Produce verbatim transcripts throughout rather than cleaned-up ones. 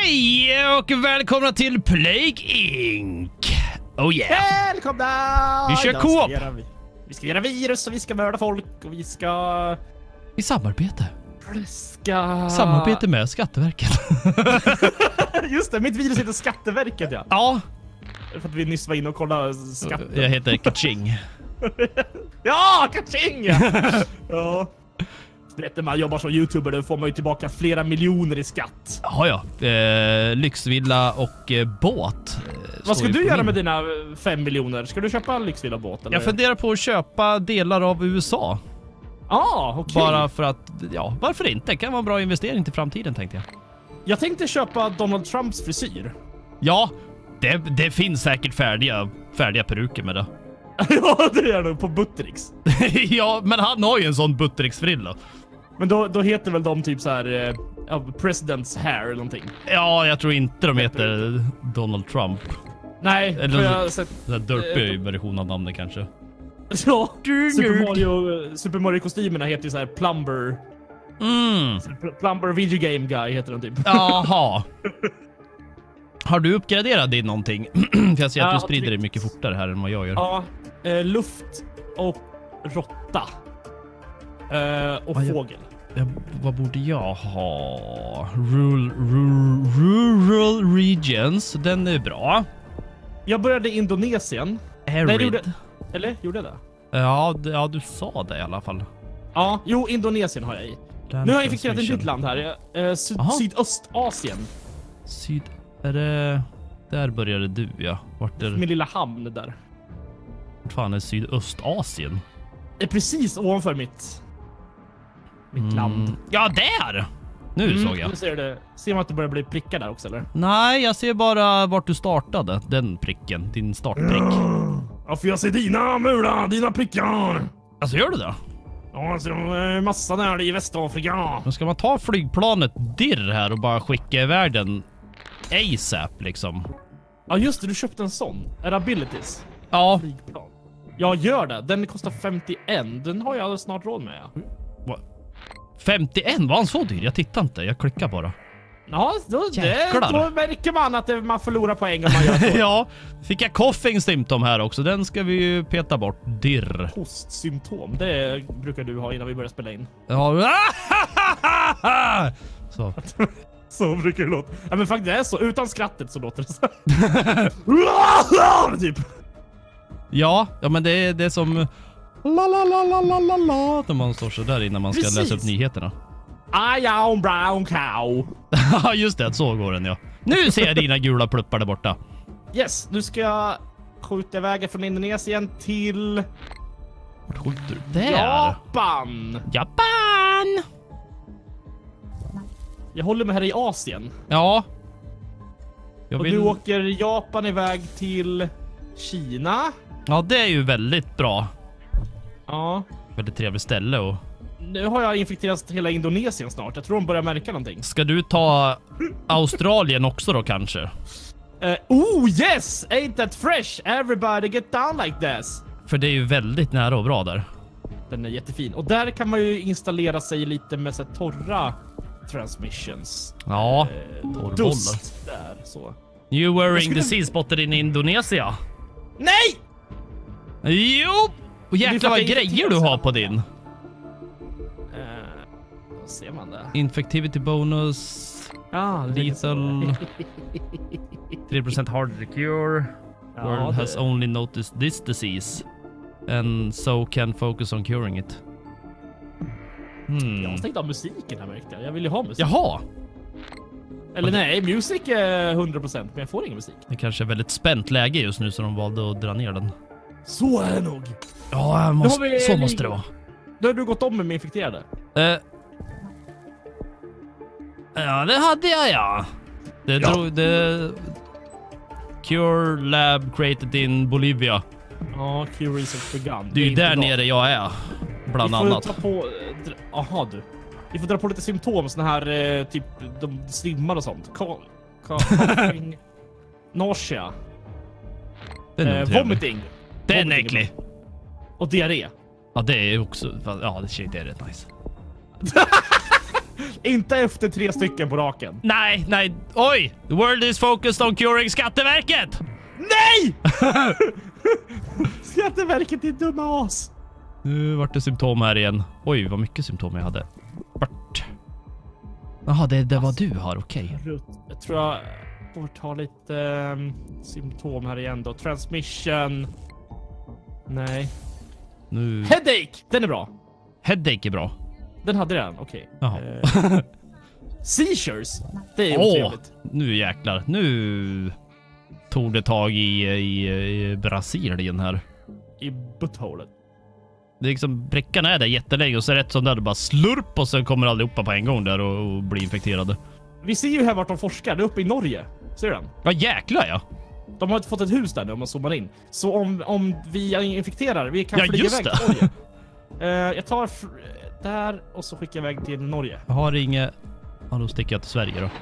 Hej och välkomna till Plague Incorporated. Oh yeah. Välkomna! Vi kör Idag co-op. ska vi göra vi- Vi ska göra virus och vi ska mörda folk och vi ska... I samarbete. Vi ska... Samarbete med Skatteverket. Just det, mitt virus heter Skatteverket, ja. Ja, För att vi nyss var inne och kollade skatten. jag heter Kaching. Ja, kaching! Ja. Ja. Vet du, man jobbar som youtuber, då får man ju tillbaka flera miljoner i skatt. Ja, ja. Eh, lyxvilla och eh, båt. Eh, Vad ska står ju du på göra min. med dina fem miljoner? Ska du köpa en lyxvilla båt? Eller? Jag funderar på att köpa delar av U S A. Ah, okej. Bara för att, ja, varför inte? Det kan vara en bra investering till framtiden, tänkte jag. Jag tänkte köpa Donald Trumps frisyr. Ja, det, det finns säkert färdiga, färdiga peruker med det. Ja, det är nog på Buttericks. Ja, men han har ju en sån Buttericks-frilla. Men då, då heter väl de typ så här eh, ja, President's hair eller någonting. Ja, jag tror inte de heter Donald Trump. Nej, Eller för jag har sett... Den där derpy version av namnet kanske. Ja, Super Mario, Super Mario-kostymerna heter ju så här Plumber. Mm. Pl- Plumber Video Game Guy heter de typ. Jaha. Har du uppgraderat din någonting? För jag ser att Ja, du sprider dig tryckt. mycket fortare här än vad jag gör. Ja, eh, luft och råtta. Eh, och Vad jag- fågel. Ja, vad borde jag ha? Rural, rural, rural regions. Den är bra. Jag började i Indonesien. Arid. Nej, det gjorde... Eller? Gjorde jag det? Ja, d- ja, du sa det i alla fall. Ja, jo, Indonesien har jag i. Land Nu har jag infekterat ett transmission. nytt land här. Eh, syd- Aha. Sydöstasien. Syd... Är det... Där började du, ja. Vart är... Min lilla hamn där. Vart fan är Sydöstasien? Är precis ovanför mitt... Mitt land. Mm. Ja, där! Nu såg jag. Nu ser du. Ser man att det börjar bli prickar där också, eller? Nej, jag ser bara vart du startade. Den pricken. Din startprick. Ja, för jag ser dina mular, dina prickar. Alltså, gör du det? Ja, jag ser massa där i Västafrika. Men ska man ta flygplanet dirr här och bara skicka iväg den ASAP liksom? Ja, just det. Du köpte en sån. Är det abilities? Ja. Flygplan. Jag gör det. Den kostar femtioett. Den har jag snart råd med. Ja, Va? femtioett? Var han så dyr? Jag tittar inte. Jag klickar bara. ja då, det, Jäklar. då märker man att det, man förlorar poäng om man gör så. Ja, fick jag coughing symptom här också. Den ska vi ju peta bort. Dirr. Hostsymptom. Det brukar du ha innan vi börjar spela in. Ja. Så. Så brukar det låta. Ja, men faktiskt det är så. Utan skrattet så låter det så. Typ. Ja, ja men det är det är som la la la la la la la när man står så där innan man ska Precis. läsa upp nyheterna. I am brown cow. Ja, just det, så går den ja. Nu ser jag dina gula pluppar där borta. Yes, nu ska jag skjuta iväg från Indonesien till Vart skjuter du? Där. Japan. Japan! Jag håller mig här i Asien. Ja. Jag Och vill... du åker Japan iväg till Kina. Ja, det är ju väldigt bra. Ja. Väldigt trevligt ställe och... Nu har jag infekterat hela Indonesien snart. Jag tror de börjar märka någonting. Ska du ta Australien också då kanske? Uh, oh yes! Ain't that fresh? Everybody get down like this. För det är ju väldigt nära och bra där. Den är jättefin. Och där kan man ju installera sig lite med så här torra transmissions. Ja, Eh, torrbollar. dust där, så. You wearing skulle- the sea spotter in Indonesia? Nej! Jo! Och Det är för jäklar att vad jag grejer infekteras du har här. på din. Uh, då ser man det. Infectivity bonus. Ja, det är lite så. Lethal. three percent harder to cure. Ja, World det- has only noticed this disease. And so can focus on curing it. Hmm. Jag har stängt av musiken här, märkte jag. Jag vill ju ha musik. Jaha. Eller nej, music är hundra procent, men jag får ingen musik. Det kanske är väldigt spänt läge just nu så de valde att dra ner den. Så är det nog. Ja, jag Nu måste, har vi- så måste det vara. Då har du gått om med mig infekterade. Eh. Ja, det hade jag ja. Det Ja. drog det... Cure lab created in Bolivia. Ja, Q research begun. Det är ju inte där bra. nere jag är. Bland Vi får annat. ta på... Aha du. Vi får dra på lite symptom, såna här eh, typ de svimmar och sånt. Ka- ka- coughing, nausea, Den är eh, otrevlig. vomiting. Den är Vomiting. äcklig. Och diarré. Ja, det är också... Ja, det shit, det är rätt nice. Inte efter tre stycken på raken. Nej, nej. Oj! The world is focused on curing Skatteverket! Nej! Skatteverket är dumma as. Nu vart det symptom här igen. Oj, vad mycket symptom jag hade. Vart? Jaha, det, det var du har, okej. Okay. Jag tror jag får ta lite um, symptom här igen då. Transmission. Nej. Nu... Headache! Den är bra. Headache är bra. Den hade den, okej. Okay. Uh, seizures. Det är Åh, otrevligt. nu jäklar. Nu tog det tag i, i, i Brasilien här. I buttholet. Det är liksom, prickarna är där jättelänge och så rätt som där det bara slurp och så kommer allihopa på en gång där och, och blir infekterade. Vi ser ju här vart de forskar, det är uppe i Norge. Ser du den? Ja, jäklar ja. De har inte fått ett hus där nu om man zoomar in. Så om, om vi infekterar, vi kan ja, flyga just iväg det. till Norge. uh, jag tar där och så skickar jag iväg till Norge. Jag har inget... Ja, då sticker jag till Sverige då.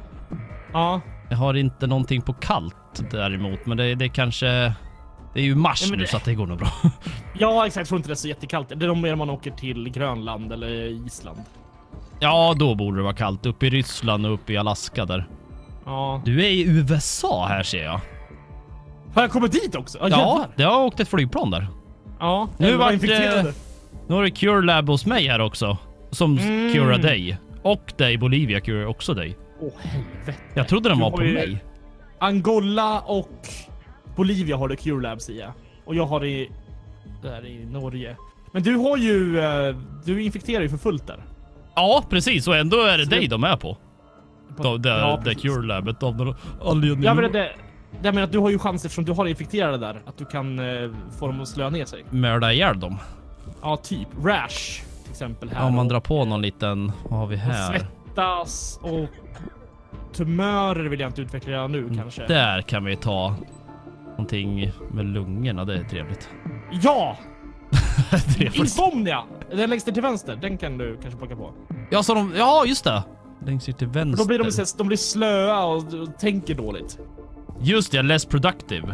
Ja. Jag har inte någonting på kallt däremot, men det, det kanske... Det är ju mars ja, nu det... så att det går nog bra. Ja, exakt. Jag tror inte det är så jättekallt. Det är de mer man åker till Grönland eller Island. Ja, då borde det vara kallt. Uppe i Ryssland och uppe i Alaska där. Ja. Du är i U S A här ser jag. Har jag kommit dit också? Ah, ja, det har åkt ett flygplan där. Ja, nu var det... Nu har det Cure Lab hos mig här också. Som mm. curar dig. Och dig, Bolivia curar också dig. Åh, helvete. Jag trodde den du var på mig. Angola och Bolivia har det Cure Labs i. Och jag har det i, där i Norge. Men du har ju... Du infekterar ju för fullt där. Ja, precis. Och ändå är det så dig de är på. på det ja, det Cure Labet av den anledningen. Ja, men det... Jag menar att du har ju chans eftersom du har infekterade där. Att du kan eh, få dem att slöa ner sig. Mörda ihjäl dem. Ja, typ. Rash till exempel här. Ja, man drar på någon liten... Vad har vi här? Och svettas och... Tumörer vill jag inte utveckla nu mm, kanske. Där kan vi ta någonting med lungorna. Det är trevligt. Ja! Insomnia! Den längst till vänster. Den kan du kanske plocka på. Ja, så de... Ja, just det. Längst till vänster. Då blir de, de blir slöa och, och tänker dåligt. Just det, less productive.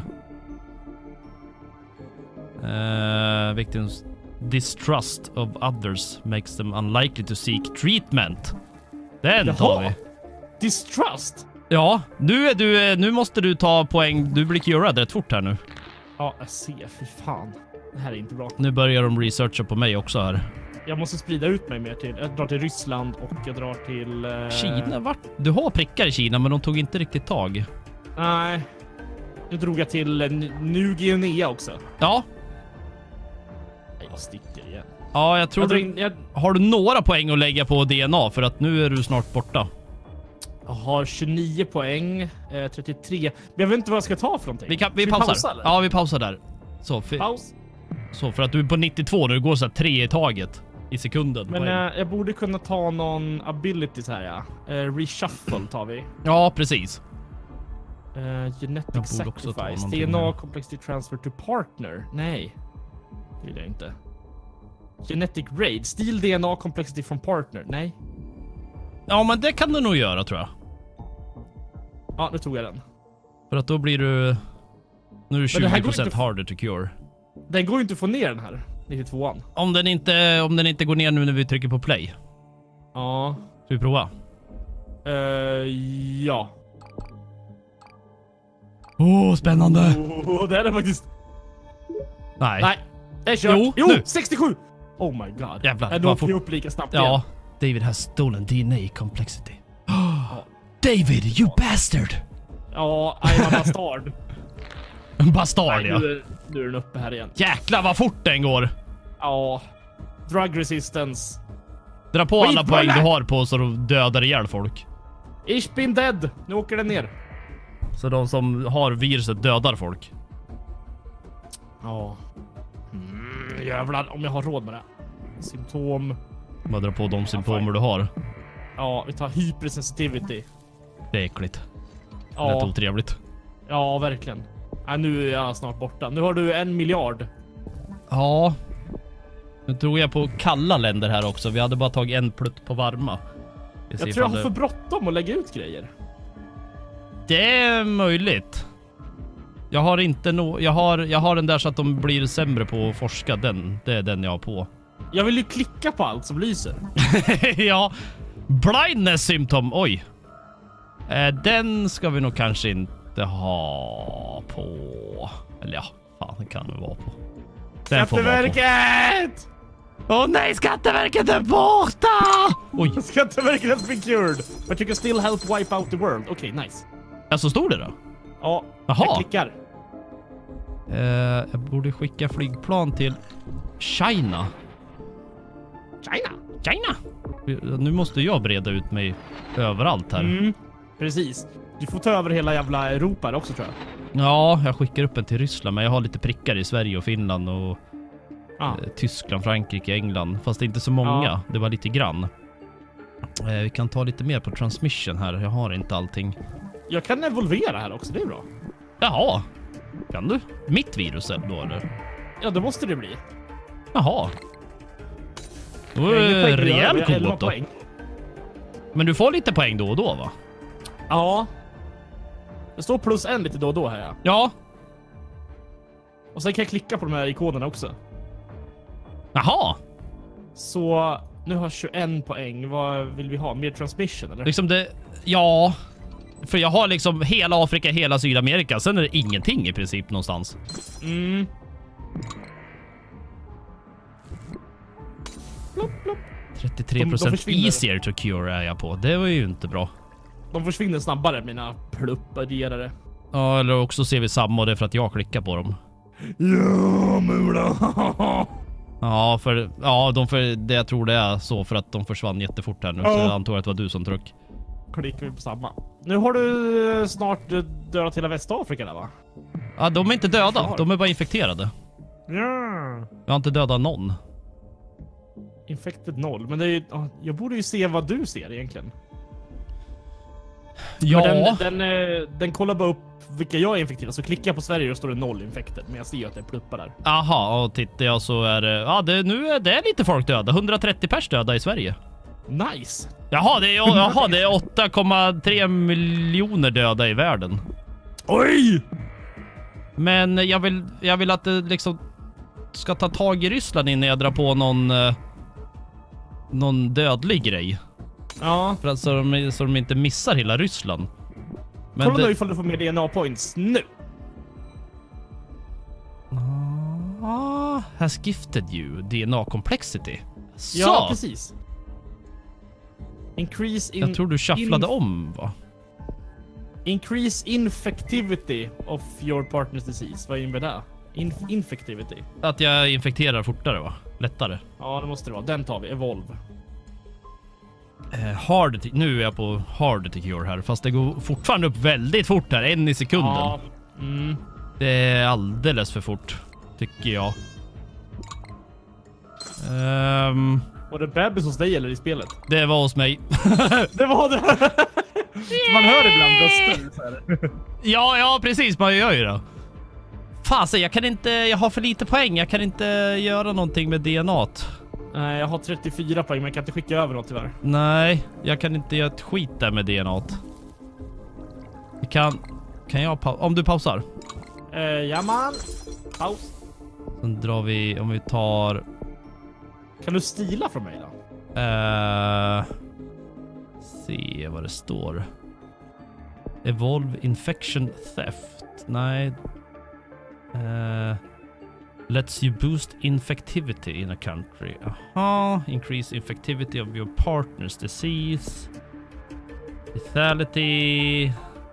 Uh, victims distrust of others makes them unlikely to seek treatment. Den Jaha. tar vi. Distrust? Ja, nu är du nu måste du ta poäng. Du blir curad rätt fort här nu. Ja, jag ser. Fy fan. Det här är inte bra. Nu börjar de researcha på mig också här. Jag måste sprida ut mig mer till. Jag drar till Ryssland och jag drar till... Uh... Kina, vart? Du har prickar i Kina, men de tog inte riktigt tag. Nej. Nu drog jag till uh, New Guinea också. Ja. Jag sticker igen. Ja, jag tror jag du... in, jag... Har du några poäng att lägga på D N A? För att nu är du snart borta. Jag har tjugonio poäng. Eh, trettiotre. Men jag vet inte vad jag ska ta för någonting. Vi, kan, vi, vi pausar. pausar ja, vi pausar där. Så, för... Paus. Så, för att du är på nittiotvå när du går så här tre i taget. I sekunden. Men äh, jag borde kunna ta någon ability så här, ja. Uh, reshuffle tar vi. Ja, precis. Uh, genetic sacrifice. D N A complexity transfer to partner. Nej. Det vill jag inte. Genetic raid. Steal D N A complexity from partner. Nej. Ja, men det kan du nog göra, tror jag. Ja, nu tog jag den. För att då blir du... Nu är du tjugo procent harder to cure. Den går ju inte att få ner den här. nittiotvåan. Om den inte, om den inte går ner nu när vi trycker på play. Ja. Ska vi prova? Uh, ja. Åh, oh, spännande. Oh, det är det faktiskt. Nej. Nej, det är kört. Jo, jo nu. sextiosju. Oh my god. Jävlar. Jag åker upp lika snabbt ja. igen. David has stolen D N A complexity. Oh. David, you bastard. Ja, I'm a bastard. En bastard, ja. Nu, nu är den uppe här igen. Jäklar vad fort den går. Ja. Drug resistance. Dra på alla poäng du har på så du dödar ihjäl folk. Ich bin dead. Nu åker den ner. Så de som har viruset dödar folk. Ja. Mm, jävlar, om jag har råd med det. Symptom. Bara dra på de symptomer du har. Ja, vi tar hypersensitivity. Det är äckligt. Ja. Det är otrevligt. Ja, verkligen. Ja, nu är jag snart borta. Nu har du en miljard. Ja. Nu tror jag på kalla länder här också. Vi hade bara tagit en plutt på varma. Jag, jag tror jag har det... för bråttom att lägga ut grejer. Det är möjligt. Jag har inte no... jag har jag har den där så att de blir sämre på att forska. Den, det är den jag har på. Jag vill ju klicka på allt som lyser. Ja. Blindness symptom, oj. Eh, den ska vi nog kanske inte ha på. Eller ja, fan det kan det vara på. Den Skatteverket! Åh oh, nej, Skatteverket är borta! Oj. Skatteverket has been cured. But you can still help wipe out the world. Okej, okay, nice. Ja, så stod det då? Ja, Jaha. jag klickar. Eh, jag borde skicka flygplan till China. China? China? Nu måste jag breda ut mig överallt här. Mm, precis. Du får ta över hela jävla Europa också, tror jag. Ja, jag skickar upp en till Ryssland, men jag har lite prickar i Sverige och Finland och ah. eh, Tyskland, Frankrike, England. Fast det är inte så många, ah. det var lite grann. Eh, vi kan ta lite mer på transmission här, jag har inte allting. Jag kan evolvera här också, det är bra. Jaha, kan du? Mitt virus då eller? Ja, det måste det bli. Jaha. Då är det rejäl kod då. Men du får lite poäng då och då, va? Ja. Det står plus en lite då och då här, ja. Ja. Och sen kan jag klicka på de här ikonerna också. Jaha. Så nu har jag tjugoen poäng. Vad vill vi ha? Mer transmission, eller? Liksom det... Ja. För jag har liksom hela Afrika, hela Sydamerika. Sen är det ingenting i princip någonstans. Mm. Plopp, plopp. trettiotre procent easier to cure är jag på. Det var ju inte bra. De försvinner snabbare, mina plupparderare. Ja, eller också ser vi samma, och det är för att jag klickar på dem. Ja, mula. Ja, för ja, de för det jag tror det är så för att de försvann jättefort här nu, ja. Så jag antar att det var du som tryck. Klickar vi på samma. Nu har du snart dödat hela Västafrika där, va? Ja, de är inte döda. De är bara infekterade. Ja. Jag har inte dödat någon. Infected noll, men det är ju, jag borde ju se vad du ser egentligen. Ja. Den, den, den, den kollar bara upp vilka jag är infekterad, så klickar jag på Sverige och står det noll infected, men jag ser ju att det är pluppar där. Aha, och tittar jag så är det, ja det, nu är det lite folk döda, hundratrettio pers döda i Sverige. Nice. Jaha, det är, jaha, det är åtta komma tre miljoner döda i världen. Oj! Men jag vill, jag vill att det liksom ska ta tag i Ryssland innan jag drar på någon eh, någon dödlig grej. Ja. För att så de, så de inte missar hela Ryssland. Men kolla det... nu ifall du får mer D N A points nu. Ah, has gifted you D N A complexity. Så. Ja, precis. Increase in... Jag tror du shufflade om, va? Increase infectivity of your partner's disease. Vad innebär det? Inf infectivity. Att jag infekterar fortare, va? Lättare. Ja, det måste det vara. Den tar vi. Evolve. Eh, hard nu är jag på hard to cure här. Fast det går fortfarande upp väldigt fort här. En i sekunden. Ja. Mm. Det är alldeles för fort, tycker jag. Um, var det bebis hos dig eller i spelet? Det var hos mig. Det var det. Man hör ibland röster. Ja, ja, precis. Man gör ju det. Fasen, jag kan inte... Jag har för lite poäng. Jag kan inte göra någonting med D N A-t. Nej, jag har trettiofyra poäng, men jag kan inte skicka över något tyvärr. Nej, jag kan inte göra ett skit där med D N A-t. Kan... Kan jag pausa? Om du pausar. Eh, ja man. Paus. Sen drar vi... Om vi tar... Kan du stila från mig då? Uh, se vad det står. Evolve infection theft. Nej. Uh, lets you boost infectivity in a country. Aha. Increase infectivity of your partner's disease. Lethality.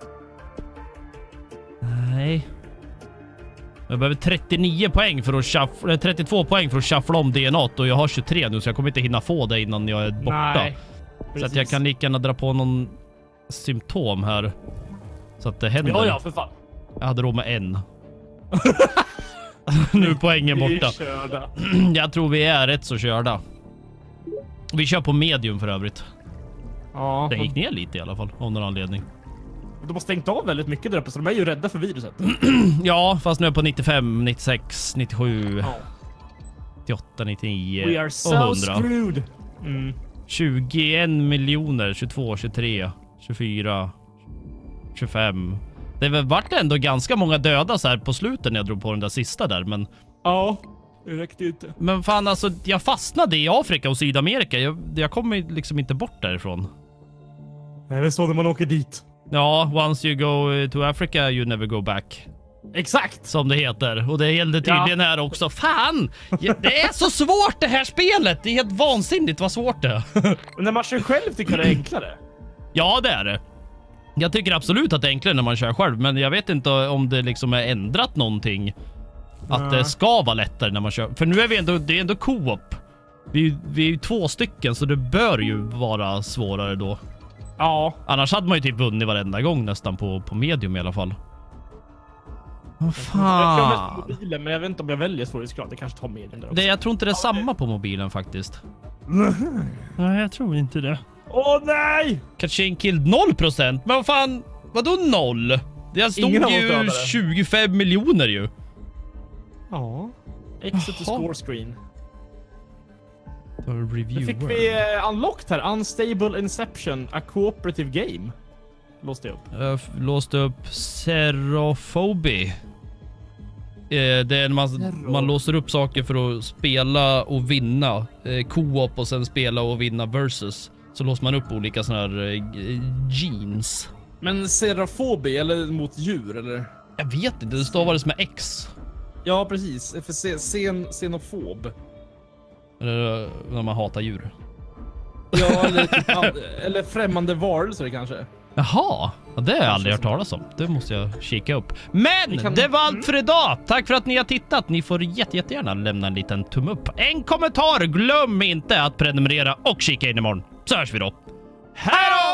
Nej. Jag behöver trettionio poäng för att shuffla, trettiotvå poäng för att shuffla om D N A och jag har tjugotre nu så jag kommer inte hinna få det innan jag är borta. Nej, så att jag kan lika gärna dra på någon symptom här. Så att det händer. Ja, ja, för fan. Jag hade råd med en. Nu är poängen borta. Jag tror vi är rätt så körda. Vi kör på medium för övrigt. Ja. Det gick ner lite i alla fall, av någon anledning. De har stängt av väldigt mycket där uppe, så de är ju rädda för viruset. Ja, fast nu är på nittiofem, nittiosex, nittiosju, ja. nittioåtta, nittionio We are so och hundra. Screwed. Mm. tjugoen miljoner, tjugotvå, tjugotre, tjugofyra, tjugofem. Det vart ändå ganska många döda så här på slutet när jag drog på den där sista där, men... Ja. Det räckte inte. Men fan alltså, jag fastnade i Afrika och Sydamerika. Jag, jag kommer liksom inte bort därifrån. Nej, det är så när man åker dit. Ja, once you go to Africa you never go back. Exakt! Som det heter. Och det gällde tydligen ja. här också. Fan! Det är så svårt det här spelet. Det är helt vansinnigt vad svårt det är. Men när man kör själv tycker jag det är enklare. Ja, det är det. Jag tycker absolut att det är enklare när man kör själv. Men jag vet inte om det liksom är ändrat någonting. Att ja. det ska vara lättare när man kör. För nu är vi ändå, det är ändå co-op. Vi, vi är ju två stycken så det bör ju vara svårare då. Ja. Annars hade man ju typ vunnit varenda gång nästan på, på medium i alla fall. Vad fan? Jag kör mest på mobilen, men jag vet inte om jag väljer svårighetsgrad. Det kanske tar medium där också. Det, jag tror inte det är samma på mobilen faktiskt. Nej, jag tror inte det. Åh oh, nej! Kachin killed noll procent. Men vad fan? Vadå noll? Det stod ju tjugofem miljoner ju. Ja. Exit to score screen. Nu fick vi uh, unlocked här. Unstable Inception, a cooperative game. Låste upp. Uh, låste upp Serophobia. Uh, det är när man, man låser upp saker för att spela och vinna. Uh, co-op och sen spela och vinna versus. Så låser man upp olika såna här uh, genes. Men Serophobia eller mot djur eller? Jag vet inte, det stavades med X. Ja, precis. För sen, xenofob. Eller när man hatar djur. Ja, eller, typ, eller främmande varelser kanske. Jaha, det har jag aldrig hört talas om. Det måste jag kika upp. Men kan... det var allt för idag. Tack för att ni har tittat. Ni får jätte, jättegärna lämna en liten tumme upp. En kommentar. Glöm inte att prenumerera och kika in imorgon. Så hörs vi då. Hej då!